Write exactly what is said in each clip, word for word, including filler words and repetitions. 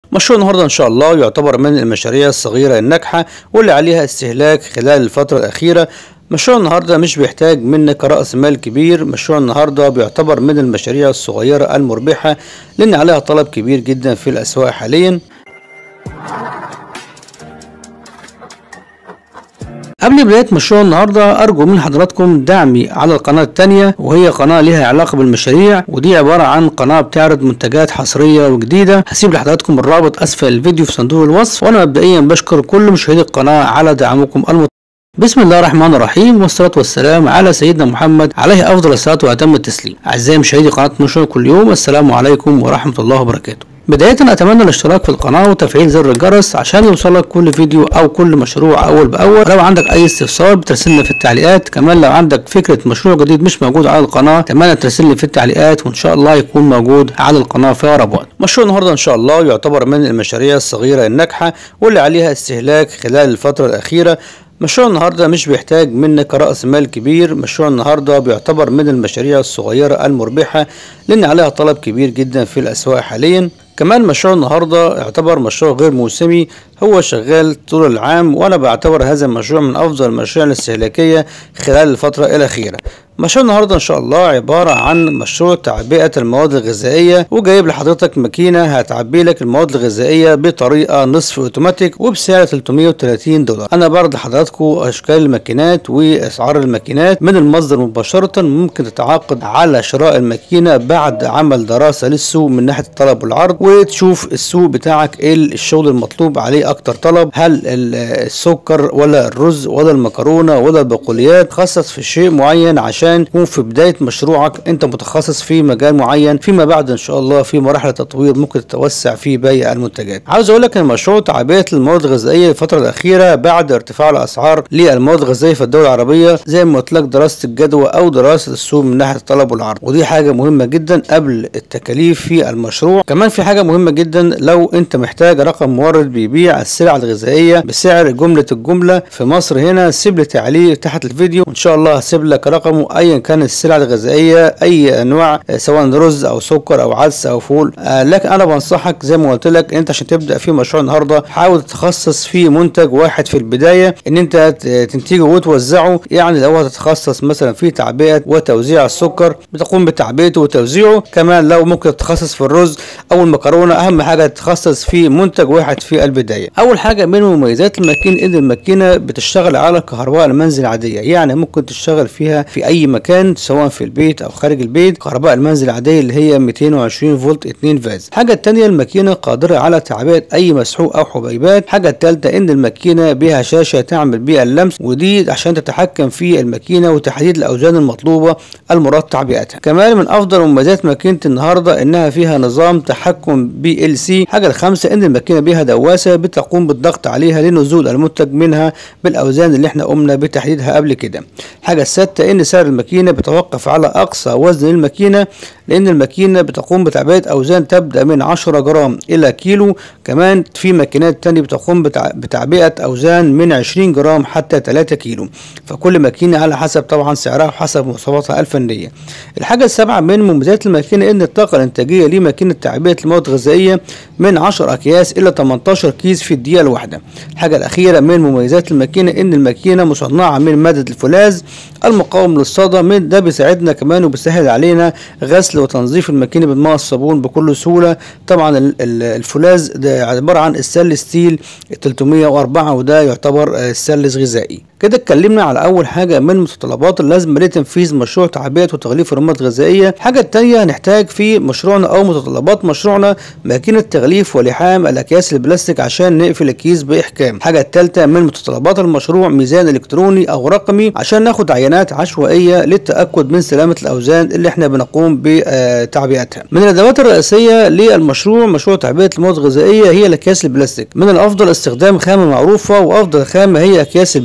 مشروع النهارده ان شاء الله يعتبر من المشاريع الصغيره الناجحه واللي عليها استهلاك خلال الفتره الاخيره. مشروع النهارده مش بيحتاج منك رأس مال كبير. مشروع النهارده بيعتبر من المشاريع الصغيره المربحه لان عليها طلب كبير جدا في الاسواق حاليا. قبل بداية مشروع النهاردة أرجو من حضراتكم دعمي على القناة التانية، وهي قناة ليها علاقة بالمشاريع، ودي عبارة عن قناة بتعرض منتجات حصرية وجديدة. هسيب لحضراتكم الرابط أسفل الفيديو في صندوق الوصف. وأنا مبدئيا بشكر كل مشاهدي القناة على دعمكم المطلوب. بسم الله الرحمن الرحيم، والصلاة والسلام على سيدنا محمد عليه أفضل الصلاة وأتم التسليم. أعزائي مشاهدي قناة مشروع كل يوم، السلام عليكم ورحمة الله وبركاته. بداية أتمنى الاشتراك في القناة وتفعيل زر الجرس عشان يوصلك كل فيديو أو كل مشروع أول بأول. لو عندك أي استفسار بترسلنا في التعليقات. كمان لو عندك فكرة مشروع جديد مش موجود على القناة أتمنى ترسلني في التعليقات، وإن شاء الله يكون موجود على القناة في أقرب وقت. مشروع النهاردة إن شاء الله يعتبر من المشاريع الصغيرة الناجحة واللي عليها استهلاك خلال الفترة الأخيرة. مشروع النهارده مش بيحتاج منك رأس مال كبير. مشروع النهارده بيعتبر من المشاريع الصغيرة المربحة لأن عليها طلب كبير جدا في الأسواق حاليا. كمان مشروع النهارده يعتبر مشروع غير موسمي، هو شغال طول العام، وانا بعتبر هذا المشروع من افضل المشاريع الاستهلاكيه خلال الفتره الاخيره. مشروع النهارده ان شاء الله عباره عن مشروع تعبئه المواد الغذائيه، وجايب لحضرتك ماكينه هتعبي لك المواد الغذائيه بطريقه نصف اوتوماتيك وبسعر ثلاثمائة وثلاثين دولار. انا بعرض لحضراتكم اشكال الماكينات واسعار الماكينات من المصدر مباشره. ممكن تتعاقد على شراء الماكينه بعد عمل دراسه للسوق من ناحيه الطلب والعرض، وتشوف السوق بتاعك ايه الشغل المطلوب عليه اكتر طلب، هل السكر ولا الرز ولا المكرونه ولا البقوليات. تخصص في شيء معين عشان تكون في بدايه مشروعك انت متخصص في مجال معين، فيما بعد ان شاء الله في مراحل التطوير ممكن تتوسع في بيع المنتجات. عاوز اقول لك ان مشروع تعبئه المواد الغذائيه الفتره الاخيره بعد ارتفاع الاسعار للمواد الغذائيه في الدول العربيه، زي ما قلت لك دراسه الجدوى او دراسه السوق من ناحيه الطلب والعرض، ودي حاجه مهمه جدا قبل التكاليف في المشروع. كمان في حاجه مهمه جدا، لو انت محتاج رقم مورد بيبيع السلع الغذائيه بسعر جمله الجمله في مصر هنا، سيب لي تعليق تحت الفيديو وان شاء الله هسيب لك رقمه ايا كان السلع الغذائيه، اي انواع سواء رز او سكر او عدس او فول. آه لكن انا بنصحك زي ما قلت لك انت عشان تبدا في مشروع النهارده حاول تتخصص في منتج واحد في البدايه، ان انت تنتجه وتوزعه. يعني لو هتتخصص مثلا في تعبئه وتوزيع السكر بتقوم بتعبئته وتوزيعه. كمان لو ممكن تتخصص في الرز او المكرونه، اهم حاجه تتخصص في منتج واحد في البدايه. اول حاجه من مميزات الماكينه ان الماكينه بتشتغل على الكهرباء المنزل العاديه، يعني ممكن تشتغل فيها في اي مكان سواء في البيت او خارج البيت. كهرباء المنزل العاديه اللي هي مئتين وعشرين فولت اتنين فاز. الحاجه الثانيه الماكينه قادره على تعبئه اي مسحوق او حبيبات. الحاجه الثالثه ان الماكينه بها شاشه تعمل بها اللمس، ودي عشان تتحكم في الماكينه وتحديد الاوزان المطلوبه المراد تعبئتها. كمان من افضل مميزات ماكينه النهارده انها فيها نظام تحكم بي ال سي. الحاجه الخامسه ان الماكينه بها دواسه بتقوم بالضغط عليها لنزول المنتج منها بالاوزان اللي احنا قمنا بتحديدها قبل كده. الحاجه السادسه ان سعر الماكينه بيتوقف على اقصى وزن الماكينه، لان الماكينه بتقوم بتعبئه اوزان تبدا من عشرة جرام الى كيلو. كمان في ماكينات تانية بتقوم بتعبئه اوزان من عشرين جرام حتى ثلاثة كيلو، فكل ماكينه على حسب طبعا سعرها وحسب مواصفاتها الفنيه. الحاجه السابعه من مميزات الماكينه ان الطاقه الانتاجيه لماكينه تعبئه المواد الغذائيه من عشرة اكياس الى ثمانية عشر كيس في الدقيقه الواحده. الحاجه الاخيره من مميزات الماكينه ان الماكينه مصنعه من ماده الفولاذ المقاوم للصدى. من ده بيساعدنا كمان وبيسهل علينا غسل وتنظيف الماكينه بالماء والصابون بكل سهوله. طبعا الفولاذ ده عباره عن الستانلس ستيل ثلاثمائة وأربعة، وده يعتبر ستانلس غذائي. كده اتكلمنا على اول حاجه من متطلبات اللازمه لتنفيذ مشروع تعبئه وتغليف المواد الغذائيه. الحاجه الثانيه هنحتاج في مشروعنا او متطلبات مشروعنا ماكينه تغليف ولحام الاكياس البلاستيك عشان نقفل الكيس باحكام. الحاجه الثالثه من متطلبات المشروع ميزان الكتروني او رقمي عشان ناخد عينات عشوائيه للتاكد من سلامه الاوزان اللي احنا بنقوم بتعبئتها. من الادوات الرئيسيه للمشروع مشروع تعبئه المواد الغذائيه هي الاكياس البلاستيك. من الافضل استخدام خامه معروفه، وافضل خامه هي اكياس البيور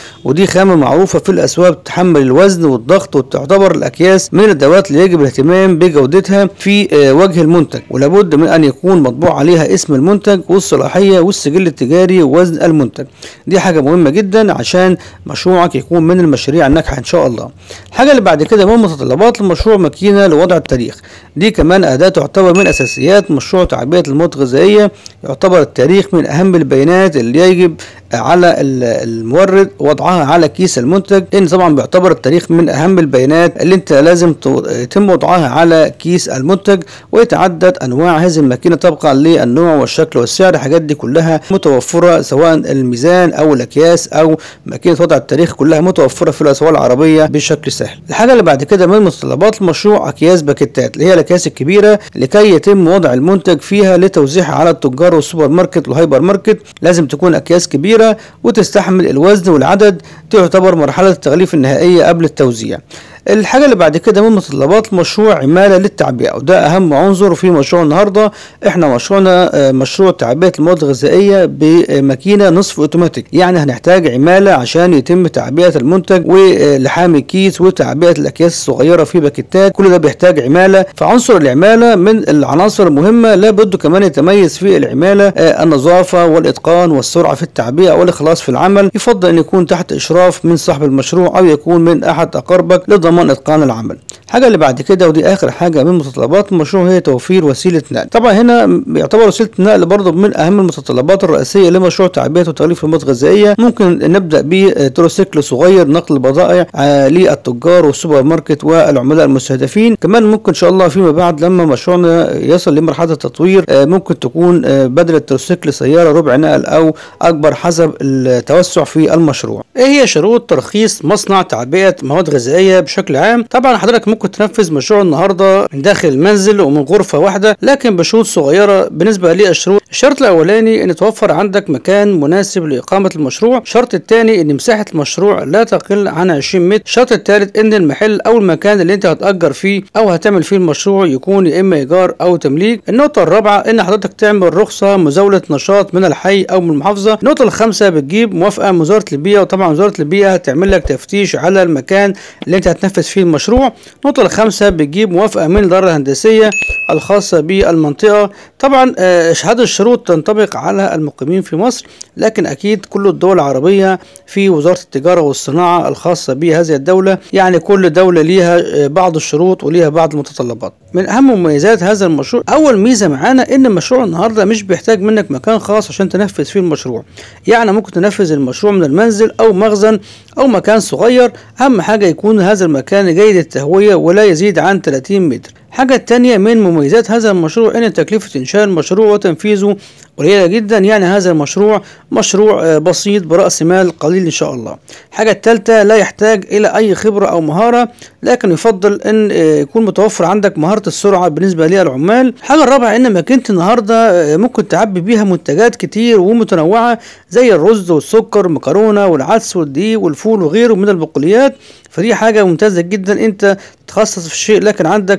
ودي خامة معروفة في الأسواق بتتحمل الوزن والضغط، وتعتبر الأكياس من الأدوات اللي يجب الاهتمام بجودتها في وجه المنتج، ولابد من أن يكون مطبوع عليها اسم المنتج والصلاحية والسجل التجاري ووزن المنتج. دي حاجة مهمة جدا عشان مشروعك يكون من المشاريع الناجحة إن شاء الله. الحاجة اللي بعد كده من متطلبات المشروع ماكينة لوضع التاريخ. دي كمان أداة تعتبر من أساسيات مشروع تعبئة المواد الغذائية. يعتبر التاريخ من أهم البيانات اللي يجب على المورد وضعها على كيس المنتج، لأن طبعا بيعتبر التاريخ من أهم البيانات اللي أنت لازم يتم وضعها على كيس المنتج. ويتعدد أنواع هذه الماكينة طبقا للنوع والشكل والسعر. الحاجات دي كلها متوفرة، سواء الميزان أو الأكياس أو ماكينة وضع التاريخ، كلها متوفرة في الأسواق العربية بشكل سهل. الحاجة اللي بعد كده من متطلبات المشروع أكياس باكيتات، اللي هي الأكياس الكبيرة لكي يتم وضع المنتج فيها لتوزيعها على التجار والسوبر ماركت والهايبر ماركت. لازم تكون أكياس كبيرة وتستحمل الوزن والعدد، تعتبر مرحلة التغليف النهائية قبل التوزيع. الحاجة اللي بعد كده من متطلبات المشروع عمالة للتعبئة، وده أهم عنصر في مشروع النهاردة. احنا مشروعنا مشروع تعبئة المواد الغذائية بماكينة نصف اوتوماتيك، يعني هنحتاج عمالة عشان يتم تعبئة المنتج ولحام الكيس وتعبئة الأكياس الصغيرة في باكيتات. كل ده بيحتاج عمالة، فعنصر العمالة من العناصر المهمة. لابد كمان يتميز في العمالة النظافة والإتقان والسرعة في التعبئة والإخلاص في العمل. يفضل أن يكون تحت إشراف من صاحب المشروع أو يكون من أحد أقاربك لضمان اتقان العمل. الحاجه اللي بعد كده ودي اخر حاجه من متطلبات المشروع هي توفير وسيله نقل. طبعا هنا يعتبر وسيله النقل برضه من اهم المتطلبات الرئيسيه لمشروع تعبئه وتغليف المواد الغذائيه. ممكن نبدا بتروسيكل صغير نقل البضائع للتجار والسوبر ماركت والعملاء المستهدفين. كمان ممكن ان شاء الله فيما بعد لما مشروعنا يصل لمرحله التطوير ممكن تكون بدل التروسيكل سياره ربع نقل او اكبر حسب التوسع في المشروع. ايه هي شروط ترخيص مصنع تعبئه مواد غذائيه بشكل عام؟ طبعا حضرتك ممكن تنفذ مشروع النهارده من داخل المنزل ومن غرفه واحده، لكن بشروط صغيره بالنسبه للشروط. الشرط الاولاني ان توفر عندك مكان مناسب لاقامه المشروع. الشرط الثاني ان مساحه المشروع لا تقل عن عشرين متر. الشرط الثالث ان المحل او المكان اللي انت هتأجر فيه او هتعمل فيه المشروع يكون يا اما ايجار او تمليك. النقطه الرابعه ان حضرتك تعمل رخصه مزاوله نشاط من الحي او من المحافظه. النقطه الخامسه بتجيب موافقه من وزاره البيئه، وطبعا وزاره البيئه هتعمل لك تفتيش على المكان اللي انت هتنفذ فيه المشروع. النقطة الخامسة بتجيب موافقة من الإدارة الهندسية الخاصة بالمنطقة. طبعا هذه الشروط تنطبق على المقيمين في مصر، لكن أكيد كل الدول العربية في وزارة التجارة والصناعة الخاصة بهذه الدولة، يعني كل دولة ليها بعض الشروط وليها بعض المتطلبات. من أهم مميزات هذا المشروع، أول ميزة معانا إن مشروع النهاردة مش بيحتاج منك مكان خاص عشان تنفذ فيه المشروع. يعني ممكن تنفذ المشروع من المنزل أو مخزن أو مكان صغير. أهم حاجة يكون هذا المكان جيد التهوية ولا يزيد عن ثلاثين متر. حاجة تانية من مميزات هذا المشروع ان تكلفة انشاء المشروع وتنفيذه قليلة جدا، يعني هذا المشروع مشروع بسيط برأس مال قليل ان شاء الله. الحاجة الثالثة لا يحتاج الى اي خبرة او مهارة، لكن يفضل ان يكون متوفر عندك مهارة السرعة بالنسبة للعمال. الحاجة الرابعة ان ماكينة النهاردة ممكن تعبي بيها منتجات كتير ومتنوعة زي الرز والسكر والمكرونة والعدس والدقيق والفول وغيره من البقوليات. فدي حاجة ممتازة جدا، انت تخصص في الشيء لكن عندك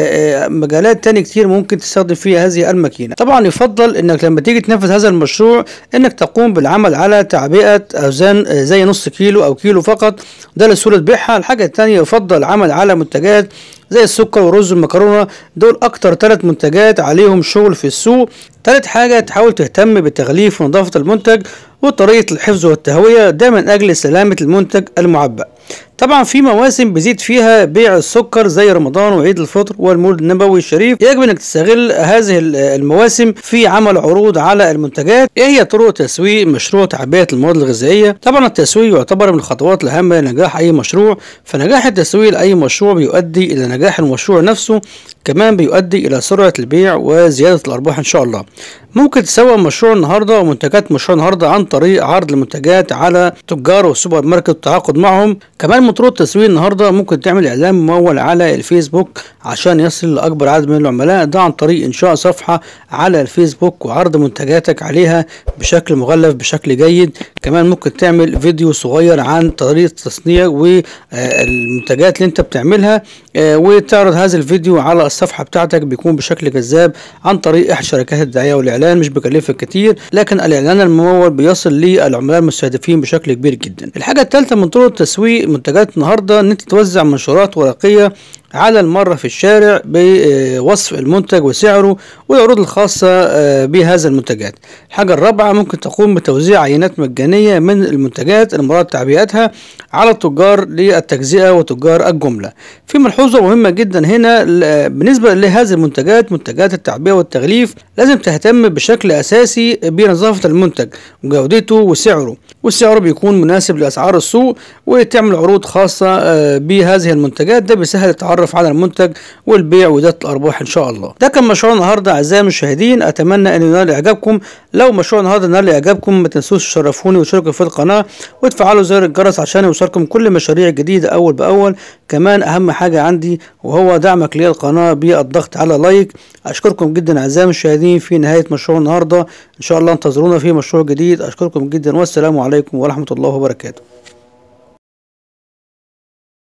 مجالات تانية كتير ممكن تستخدم فيها هذه الماكينة. طبعا يفضل انك لما تيجي تنفذ هذا المشروع انك تقوم بالعمل على تعبئة اوزان زي نص كيلو او كيلو فقط، ده لسهولة بيعها. الحاجة التانية يفضل العمل على منتجات زي السكر والرز والمكرونة، دول اكتر ثلاث منتجات عليهم شغل في السوق. ثالث حاجة تحاول تهتم بتغليف ونظافة المنتج وطريقة الحفظ والتهوية، ده من اجل سلامة المنتج المعبأ. طبعا في مواسم بيزيد فيها بيع السكر زي رمضان وعيد الفطر والمولد النبوي الشريف، يجب انك تستغل هذه المواسم في عمل عروض على المنتجات. ايه هي طرق تسويق مشروع تعبئة المواد الغذائية؟ طبعا التسويق يعتبر من الخطوات الهامة لنجاح اي مشروع، فنجاح التسويق لاي مشروع بيؤدي الى نجاح المشروع نفسه، كمان بيؤدي الى سرعة البيع وزيادة الارباح ان شاء الله. ممكن تسوق مشروع النهارده ومنتجات مشروع النهارده عن طريق عرض المنتجات على تجار والسوبر ماركت والتعاقد معهم. كمان من طرق التسويق النهارده ممكن تعمل اعلان ممول على الفيسبوك عشان يصل لاكبر عدد من العملاء، ده عن طريق انشاء صفحه على الفيسبوك وعرض منتجاتك عليها بشكل مغلف بشكل جيد. كمان ممكن تعمل فيديو صغير عن طريقة التصنيع والمنتجات اللي انت بتعملها، وتعرض هذا الفيديو على الصفحة بتاعتك، بيكون بشكل جذاب عن طريق احد شركات الدعاية والاعلان، مش بيكلفك كتير، لكن الاعلان الممول بيصل للعملاء المستهدفين بشكل كبير جدا. الحاجة الثالثة من طرق تسويق منتجات النهاردة ان انت توزع منشورات ورقية على المرة في الشارع بوصف المنتج وسعره والعروض الخاصة بهذا المنتجات. الحاجة الرابعة ممكن تقوم بتوزيع عينات مجانية من المنتجات المراد تعبئتها على التجار للتجزئة وتجار الجملة. في ملحوظة مهمة جدا هنا بالنسبة لهذه المنتجات، منتجات التعبئة والتغليف، لازم تهتم بشكل أساسي بنظافة المنتج وجودته وسعره، والسعر بيكون مناسب لأسعار السوق، وتعمل عروض خاصة بهذه المنتجات. ده بيسهل التعرف على المنتج والبيع وزيادة الأرباح إن شاء الله. ده كان مشروع النهارده أعزائي المشاهدين، أتمنى أن ينال إعجابكم. لو مشروع النهارده نال إعجابكم ما تنسوش تشرفوني وتشتركوا في القناة وتفعلوا زر الجرس عشان يوصلكم كل مشاريع جديدة أول بأول. كمان أهم حاجة عندي وهو دعمك للقناة بالضغط على لايك. أشكركم جدا أعزائي المشاهدين في نهاية مشروع النهارده، إن شاء الله انتظرونا في مشروع جديد. أشكركم جدا والسلام عليكم ورحمة الله وبركاته.